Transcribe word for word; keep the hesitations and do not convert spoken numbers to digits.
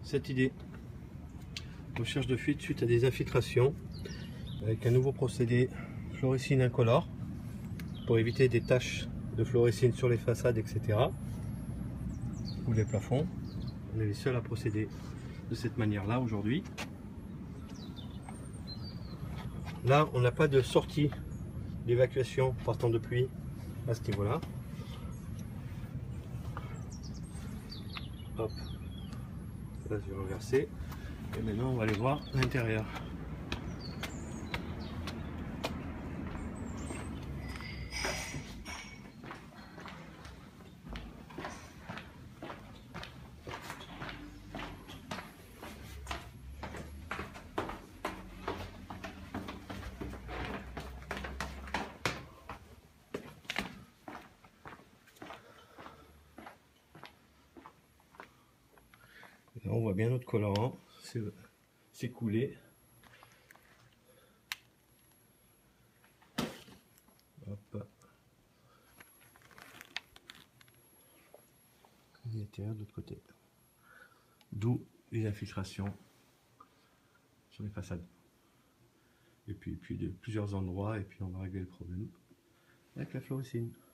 cette idée. Recherche de fuite suite à des infiltrations avec un nouveau procédé fluorescine incolore pour éviter des taches de fluorescine sur les façades, et cetera ou les plafonds. On est les seuls à procéder de cette manière-là aujourd'hui. Là, on n'a pas de sortie d'évacuation partant de pluie à ce niveau-là. Hop, là je vais renverser et maintenant on va aller voir l'intérieur. Là, on voit bien notre colorant s'écouler. Hop. L'intérieur de l'autre côté. D'où les infiltrations sur les façades. Et puis, puis de plusieurs endroits, et puis on va régler le problème avec la fluorescine.